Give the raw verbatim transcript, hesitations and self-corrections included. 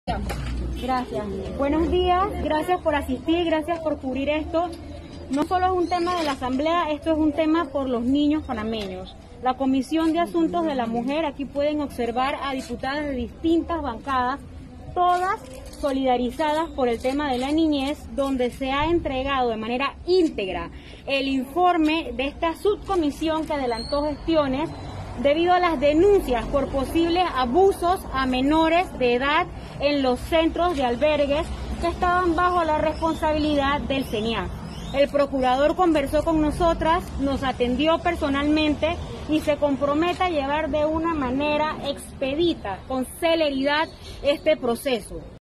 Gracias. Buenos días, gracias por asistir, gracias por cubrir esto. No solo es un tema de la Asamblea, esto es un tema por los niños panameños. La Comisión de Asuntos de la Mujer, aquí pueden observar a diputadas de distintas bancadas, todas solidarizadas por el tema de la niñez, donde se ha entregado de manera íntegra el informe de esta subcomisión que adelantó gestiones debido a las denuncias por posibles abusos a menores de edad en los centros de albergues que estaban bajo la responsabilidad del CENIAF. El procurador conversó con nosotras, nos atendió personalmente y se compromete a llevar de una manera expedita, con celeridad, este proceso.